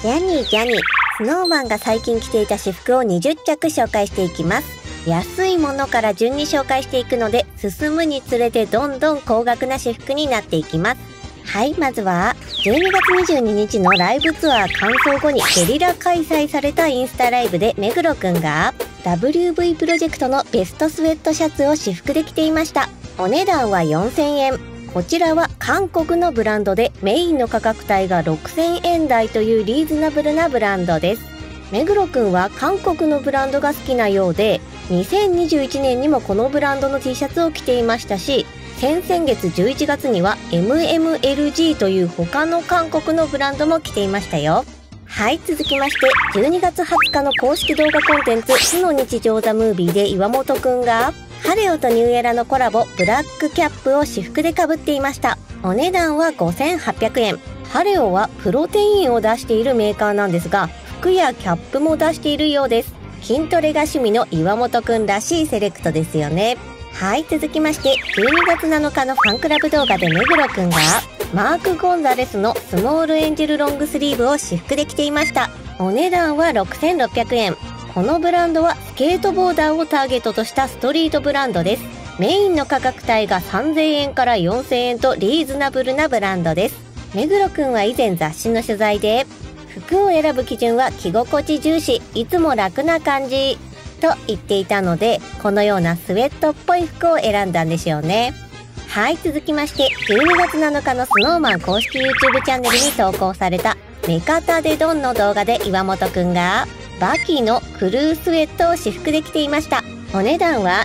ジャニー、スノーマンが最近着ていた私服を20着紹介していきます。安いものから順に紹介していくので、進むにつれてどんどん高額な私服になっていきます。はい、まずは12月22日のライブツアー完走後にゲリラ開催されたインスタライブで目黒くんが WV プロジェクトのベストスウェットシャツを私服で着ていました。お値段は4000円。こちらは韓国のブランドでメインの価格帯が6000円台というリーズナブルなブランドです。目黒くんは韓国のブランドが好きなようで、2021年にもこのブランドの T シャツを着ていましたし、先々月11月には MMLG という他の韓国のブランドも着ていましたよ。はい、続きまして12月20日の公式動画コンテンツ素の日常ザムービーで岩本くんがハレオとニューエラのコラボブラックキャップを私服で被っていました。お値段は5800円。ハレオはプロテインを出しているメーカーなんですが、服やキャップも出しているようです。筋トレが趣味の岩本くんらしいセレクトですよね。はい、続きまして12月7日のファンクラブ動画で目黒くんがマーク・ゴンザレスのスモールエンジェルロングスリーブを私服で着ていました。お値段は6600円。このブランドはスケートボーダーをターゲットとしたストリートブランドです。メインの価格帯が3000円から4000円とリーズナブルなブランドです。目黒くんは以前雑誌の取材で服を選ぶ基準は着心地重視、いつも楽な感じと言っていたので、このようなスウェットっぽい服を選んだんでしょうね。はい、続きまして12月7日のスノーマン公式 YouTube チャンネルに投稿された目方でドンの動画で岩本くんがバキのクルースウェットを私服で着ていました。お値段は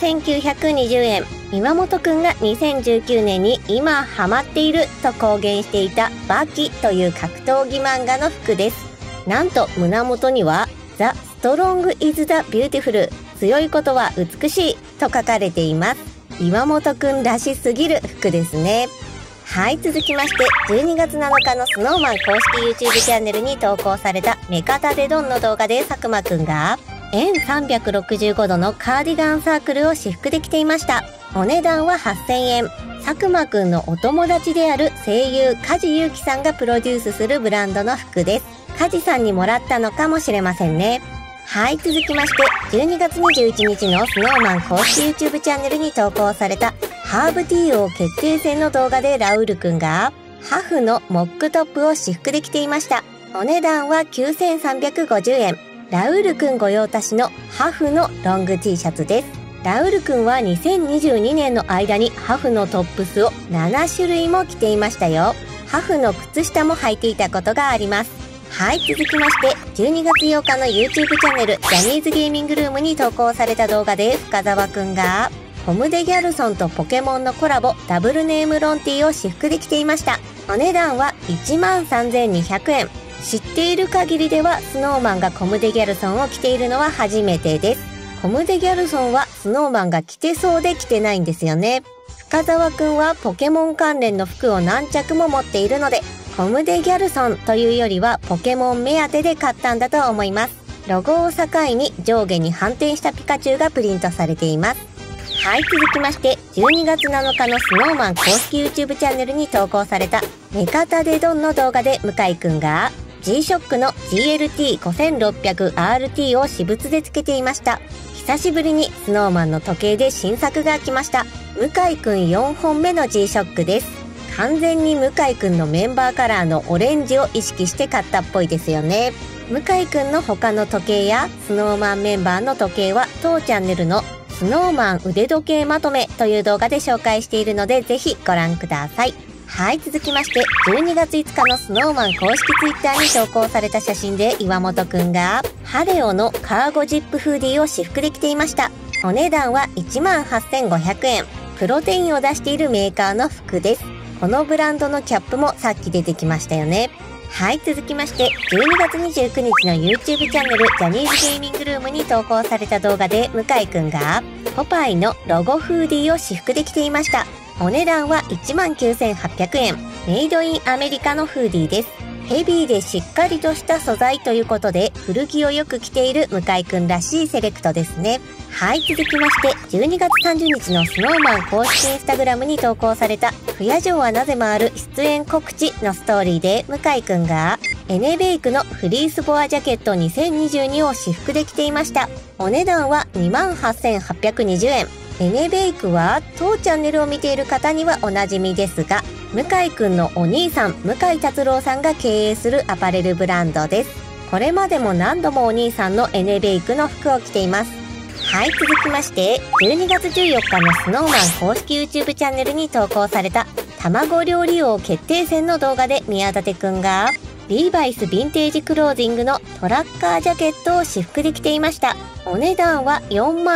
7920円。岩本くんが2019年に今ハマっていると公言していたバキという格闘技漫画の服です。なんと胸元にはThe Strong is the Beautiful 強いことは美しいと書かれています。岩本くんらしすぎる服ですね。はい、続きまして12月7日のスノーマン公式 YouTube チャンネルに投稿された目方でドンの動画で佐久間くんが円365度のカーディガンサークルを私服で着ていました。お値段は8000円。佐久間くんのお友達である声優梶裕貴さんがプロデュースするブランドの服です。梶さんにもらったのかもしれませんね。はい、続きまして12月21日のスノーマン公式 YouTube チャンネルに投稿されたハーブティー王決定戦の動画でラウールくんがハフのモックトップを私服で着ていました。お値段は9350円。ラウールくん御用達のハフのロング T シャツです。ラウールくんは2022年の間にハフのトップスを7種類も着ていましたよ。ハフの靴下も履いていたことがあります。はい、続きまして12月8日の YouTube チャンネルジャニーズゲーミングルームに投稿された動画で深澤くんがコムデギャルソンとポケモンのコラボダブルネームロンティーを私服で着ていました。お値段は13200円。知っている限りではスノーマンがコムデギャルソンを着ているのは初めてです。コムデギャルソンはスノーマンが着てそうで着てないんですよね。深澤くんはポケモン関連の服を何着も持っているのでコムデギャルソンというよりはポケモン目当てで買ったんだと思います。ロゴを境に上下に反転したピカチュウがプリントされています。はい、続きまして12月7日のスノーマン公式 YouTube チャンネルに投稿された目方でドンの動画で向井くんが G-SHOCK の GLT5600RT を私物でつけていました。久しぶりにスノーマンの時計で新作が来ました。向井くん4本目の G-SHOCK です。完全に向井くんのメンバーカラーのオレンジを意識して買ったっぽいですよね。向井くんの他の時計やスノーマンメンバーの時計は当チャンネルのスノーマン腕時計まとめという動画で紹介しているのでぜひご覧ください。はい、続きまして12月5日のスノーマン公式 Twitter に投稿された写真で岩本くんがハレオのカーゴジップフーディーを私服で着ていました。お値段は18500円。プロテインを出しているメーカーの服です。このブランドのキャップもさっき出てきましたよね。はい、続きまして12月29日の YouTube チャンネルジャニーズゲーミングルームに投稿された動画で向井くんがポパイのロゴフーディーを私服で着ていました。お値段は19800円。メイドインアメリカのフーディーです。ヘビーでしっかりとした素材ということで古着をよく着ている向井くんらしいセレクトですね。はい、続きまして12月30日のスノーマン公式インスタグラムに投稿された不夜城はなぜ回る出演告知のストーリーで向井くんがエネベイクのフリースボアジャケット2022を私服で着ていました。お値段は 28,820 円。エネベイクは当チャンネルを見ている方にはおなじみですが、向井くんのお兄さん向井達郎さんが経営するアパレルブランドです。これまでも何度もお兄さんのエネベイクの服を着ています。はい、続きまして12月14日のスノーマン公式 YouTube チャンネルに投稿された卵料理王決定戦の動画で宮舘くんがリーバイスヴィンテージクロージングのトラッカージャケットを私服で着ていました。お値段は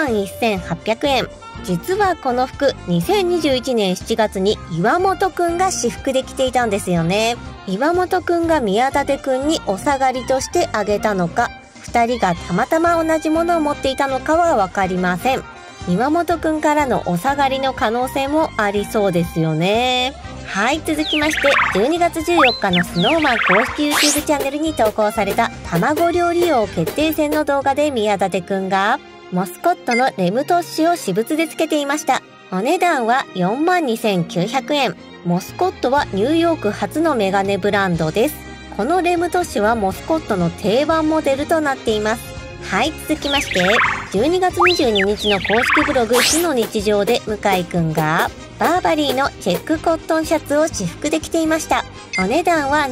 41,800 円。実はこの服2021年7月に岩本くんが私服で着ていたんですよね。岩本くんが宮舘くんにお下がりとしてあげたのか、二人がたまたま同じものを持っていたのかはわかりません。岩本くんからのお下がりの可能性もありそうですよね。はい、続きまして12月14日のスノーマン公式 YouTube チャンネルに投稿された卵料理王決定戦の動画で宮舘くんがモスコットのレムトッシュを私物でつけていました。お値段は 42,900 円。モスコットはニューヨーク初のメガネブランドです。このレムトッシュはモスコットの定番モデルとなっています。はい、続きまして12月22日の公式ブログ死の日常で向井くんがバーバリーのチェックコットンシャツを私服で着ていました。お値段は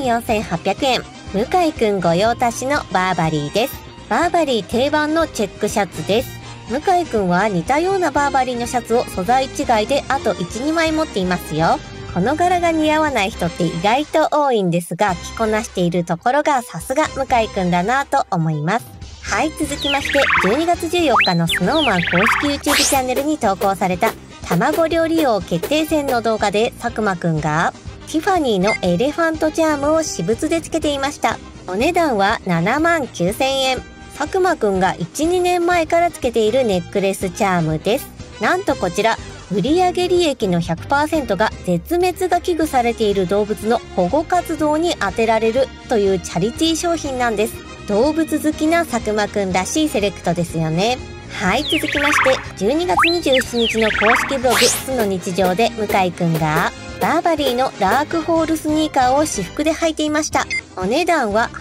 74,800 円。向井くん御用達のバーバリーです。バーバリー定番のチェックシャツです。向井くんは似たようなバーバリーのシャツを素材違いであと 1,2 枚持っていますよ。この柄が似合わない人って意外と多いんですが、着こなしているところがさすが向井くんだなと思います。はい、続きまして12月14日のスノーマン公式 YouTube チャンネルに投稿された卵料理王決定戦の動画で佐久間くんがティファニーのエレファントチャームを私物でつけていました。お値段は 79,000 円。佐久間くんが 1,2 年前からつけているネックレスチャームです。なんとこちら売上利益の 100% が絶滅が危惧されている動物の保護活動に充てられるというチャリティー商品なんです。動物好きな佐久間くんらしいセレクトですよね。はい、続きまして12月27日の公式ブログ巣の日常で向井くんがバーバリーのダークホールスニーカーを私服で履いていました。お値段は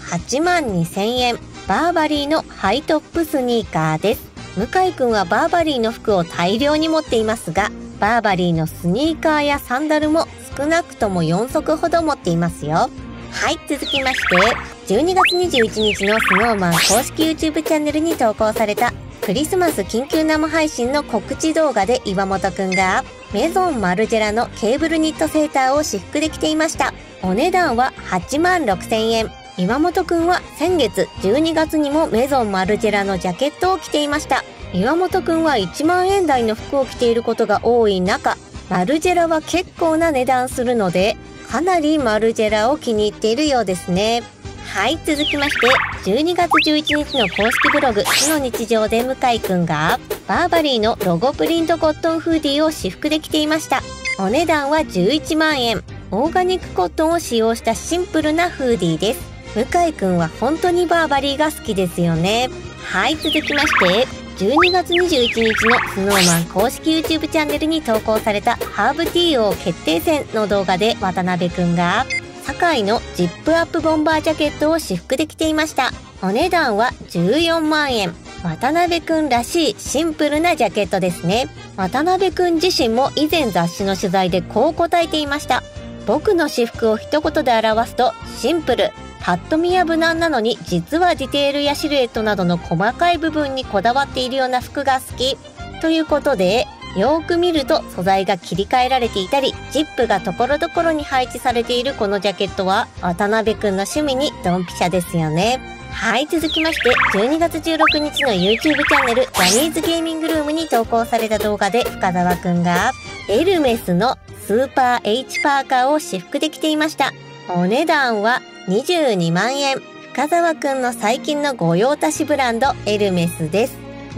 82,000 円。バーバリーのハイトップスニーカーです。向井くんはバーバリーの服を大量に持っていますが、バーバリーのスニーカーやサンダルも少なくとも4足ほど持っていますよ。はい、続きまして12月21日のスノーマン公式 YouTube チャンネルに投稿されたクリスマス緊急生配信の告知動画で岩本くんがメゾンマルジェラのケーブルニットセーターを私服で着ていました。お値段は 86,000 円。岩本くんは先月12月にもメゾンマルジェラのジャケットを着ていました。岩本くんは1万円台の服を着ていることが多い中、マルジェラは結構な値段するので、かなりマルジェラを気に入っているようですね。はい、続きまして12月11日の公式ブログ死の日常で向井くんがバーバリーのロゴプリントコットンフーディーを私服で着ていました。お値段は11万円。オーガニックコットンを使用したシンプルなフーディーです。向井くんは本当にバーバリーが好きですよね。はい、続きまして12月21日のスノーマン公式 YouTube チャンネルに投稿されたハーブティー王決定戦の動画で渡辺くんが堺のジップアップボンバージャケットを私服で着ていました。お値段は14万円。渡辺くんらしいシンプルなジャケットですね。渡辺くん自身も以前雑誌の取材でこう答えていました。僕の私服を一言で表すとシンプル。パッと見は無難なのに実はディテールやシルエットなどの細かい部分にこだわっているような服が好きということで、よーく見ると素材が切り替えられていたりジップがところどころに配置されているこのジャケットは渡辺くんの趣味にドンピシャですよね。はい、続きまして12月16日の YouTube チャンネルジャニーズゲーミングルームに投稿された動画で深澤くんがエルメスのスーパー H パーカーを私服で着ていました。お値段は22万円。深澤くんの最近の御用達ブランドエルメスです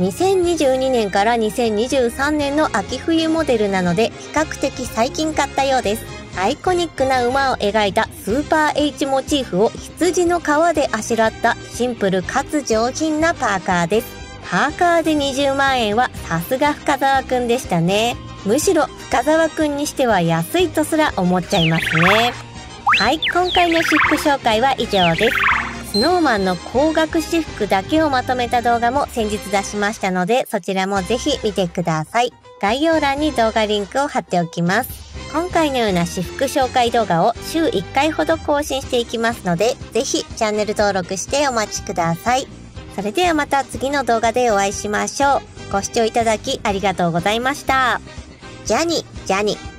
。2022年から2023年の秋冬モデルなので比較的最近買ったようです。アイコニックな馬を描いたスーパー H モチーフを羊の皮であしらったシンプルかつ上品なパーカーです。パーカーで20万円はさすが深澤くんでしたね。むしろ深澤くんにしては安いとすら思っちゃいますね。 はい、今回の私服紹介は以上です。SnowMan の高額私服だけをまとめた動画も先日出しましたので、そちらもぜひ見てください。概要欄に動画リンクを貼っておきます。今回のような私服紹介動画を週1回ほど更新していきますので、ぜひチャンネル登録してお待ちください。それではまた次の動画でお会いしましょう。ご視聴いただきありがとうございました。じゃに、じゃに。